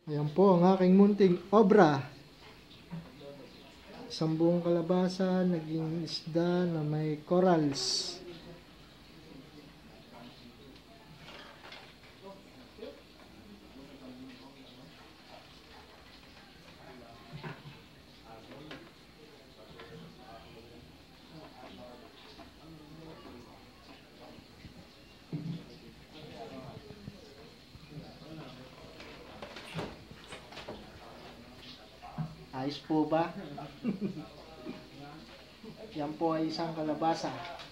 Ayan po ang aking munting obra. Isang buong kalabasa, naging isda na may corals. Ayos po ba? Yan po ay isang kalabasa.